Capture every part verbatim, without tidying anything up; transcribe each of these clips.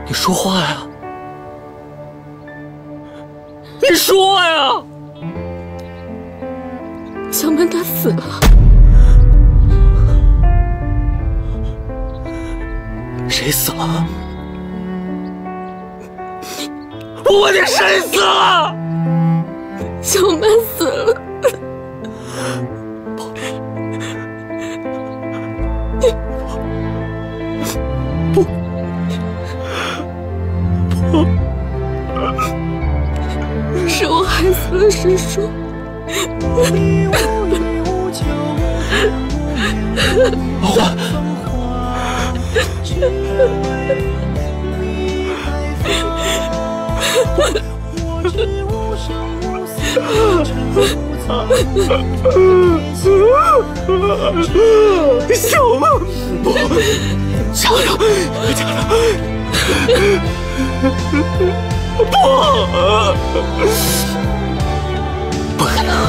你说话呀！你说呀！ 小曼她死了。 谁死了？我问你谁死了？ 小曼死了。 不不， 是我害死了师叔。 老欢，小曼，不，家长，家长，不，不可能。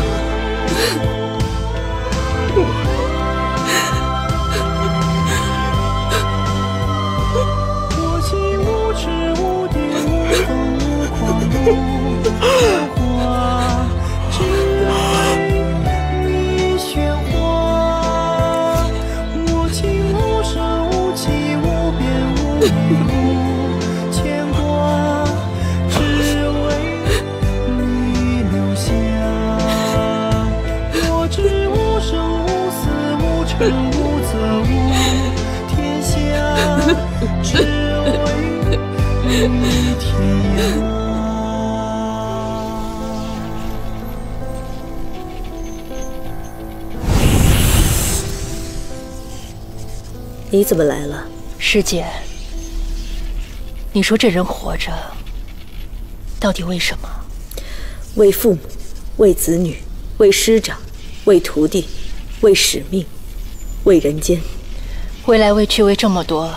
我心无痴无癫无疯无狂无花，只为你喧哗。我情无声无息无边无念无牵挂，只为你留下。我知无生无死无成无责无天下，只为你天涯。 你怎么来了？ 师姐，你说这人活着，到底为什么？ 为父母，为子女，为师长，为徒弟，为使命，为人间。 为来为去为这么多，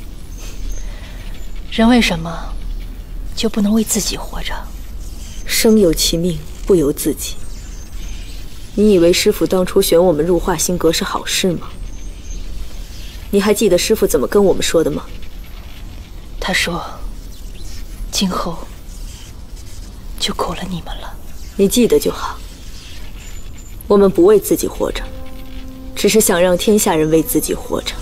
人为什么就不能为自己活着？ 生有其命，不由自己。你以为师父当初选我们入化心阁是好事吗？你还记得师父怎么跟我们说的吗？ 他说：“今后就苦了你们了。” 你记得就好。我们不为自己活着，只是想让天下人为自己活着。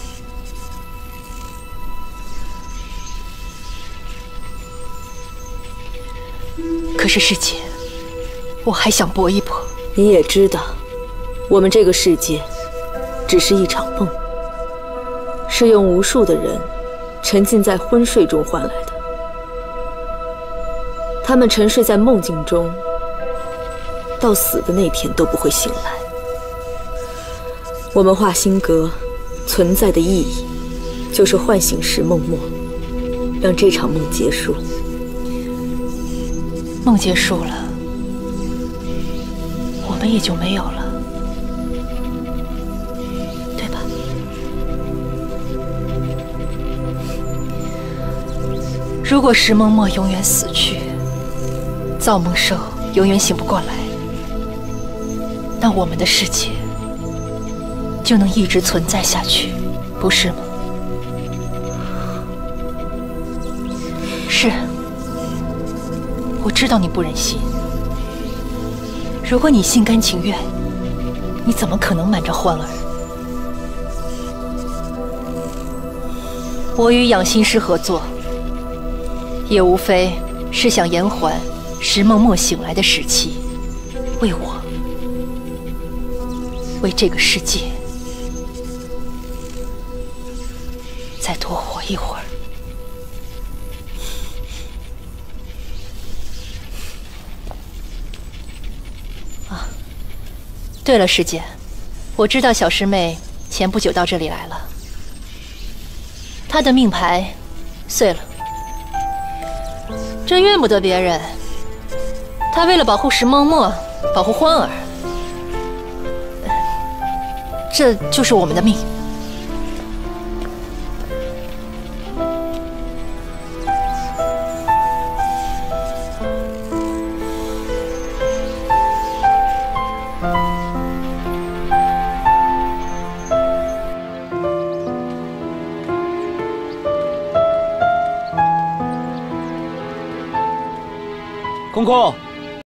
可是师姐，我还想搏一搏。 你也知道，我们这个世界只是一场梦。是用无数的人沉浸在昏睡中换来的。他们沉睡在梦境中，到死的那天都不会醒来。我们化心阁存在的意义，就是唤醒石梦墨，让这场梦结束。 梦结束了，我们也就没有了。如果石梦墨永远死去，造梦兽永远醒不过来，那我们的世界就能一直存在下去，不是吗？是，我知道你不忍心。如果你心甘情愿，你怎么可能瞒着欢儿？我与养心师合作，也无非是想延缓石梦墨醒来的时期，为我，为这个世界，再多活一会儿。啊，对了，师姐，我知道小师妹前不久到这里来了，她的命牌碎了。这怨不得别人，他为了保护石梦墨，保护欢儿，这就是我们的命。 空空，